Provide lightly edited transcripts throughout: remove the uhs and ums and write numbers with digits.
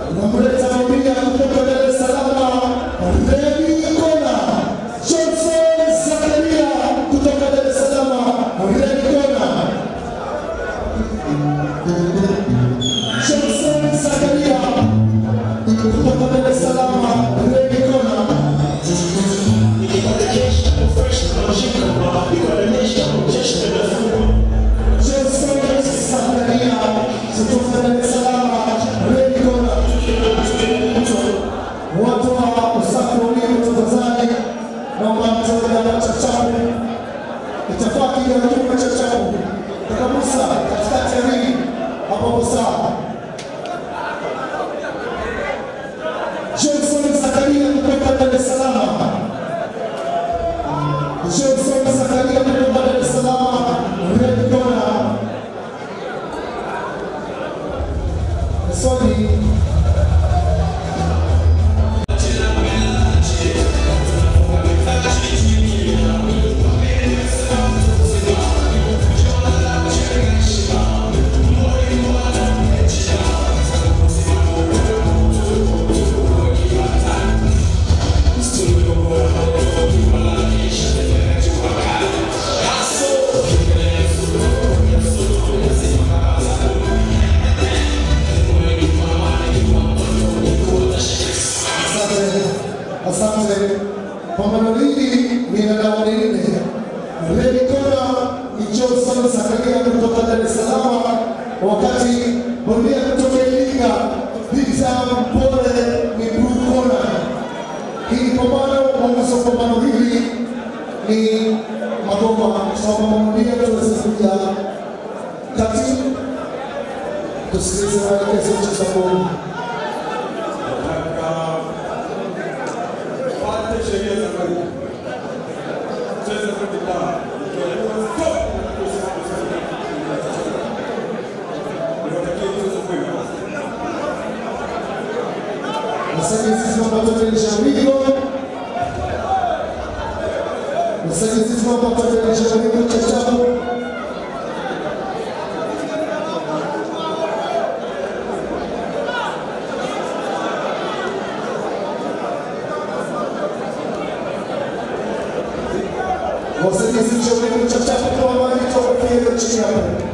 Namleta mabia kutoka Dar es Salaam, Red Corner. Johnson Zakaria kutoka Dar es Salaam, Red Corner. Johnson Zakaria kutoka Dar es Salaam, Red Corner. Johnson Zakaria kutoka Dar es Salaam. Johnson Zakaria kutoka Dar es Salaam, Red Corner. Sorry. Asante. Pambano hili ni la dawa nne. Red Corner ni Johnson Zakaria kutoka Dar es Salaam, wakati bondia kutoka Iringa Victor Mpole ni Blue Corner. Hii pambano hili ni magoma sababu bondia tuweze kuja kati tusikilize maelekezo ya sababu. Sisi tunapata shaurigo. Sisi tunapata shaurigo cha chapo. Wasaidizi shaurigo cha chapo kwa wale kwa chini hapo.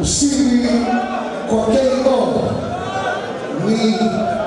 Ushindi kwa KO ni